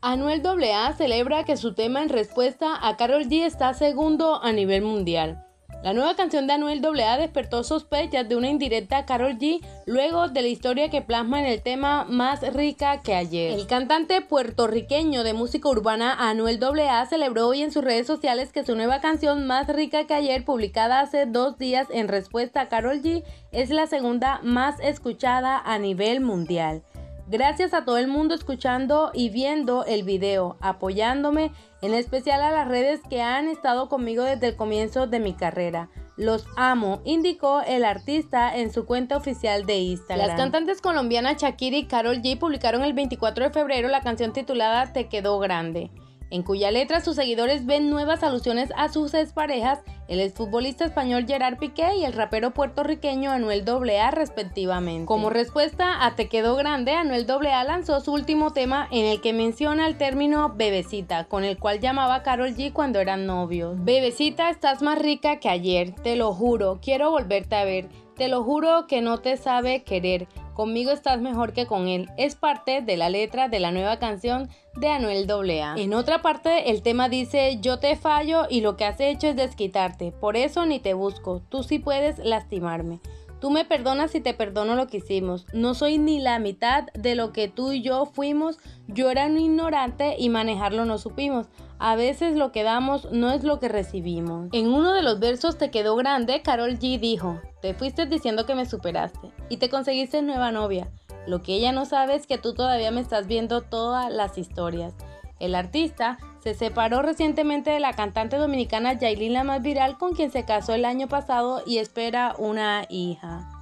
Anuel AA celebra que su tema en respuesta a Karol G está segundo a nivel mundial. La nueva canción de Anuel AA despertó sospechas de una indirecta a Karol G luego de la historia que plasma en el tema Más rica que ayer. El cantante puertorriqueño de música urbana Anuel AA celebró hoy en sus redes sociales que su nueva canción Más rica que ayer, publicada hace 2 días en respuesta a Karol G, es la segunda más escuchada a nivel mundial. Gracias a todo el mundo escuchando y viendo el video, apoyándome, en especial a las redes que han estado conmigo desde el comienzo de mi carrera. Los amo, indicó el artista en su cuenta oficial de Instagram. Las cantantes colombianas Shakira y Karol G publicaron el 24 de febrero la canción titulada Te quedó grande, en cuya letra sus seguidores ven nuevas alusiones a sus exparejas, el exfutbolista español Gerard Piqué y el rapero puertorriqueño Anuel AA respectivamente. Como respuesta a Te quedó grande, Anuel AA lanzó su último tema en el que menciona el término bebecita, con el cual llamaba a Karol G cuando eran novios. Bebecita, estás más rica que ayer, te lo juro, quiero volverte a ver, te lo juro que no te sabe querer. Conmigo estás mejor que con él, es parte de la letra de la nueva canción de Anuel AA. En otra parte el tema dice: yo te fallo y lo que has hecho es desquitarte, por eso ni te busco, tú sí puedes lastimarme. Tú me perdonas y te perdono lo que hicimos, no soy ni la mitad de lo que tú y yo fuimos, yo era un ignorante y manejarlo no supimos. A veces lo que damos no es lo que recibimos. En uno de los versos Te quedó grande, Karol G dijo: te fuiste diciendo que me superaste y te conseguiste nueva novia. Lo que ella no sabe es que tú todavía me estás viendo todas las historias. El artista se separó recientemente de la cantante dominicana Yailin, la más viral, con quien se casó el año pasado y espera una hija.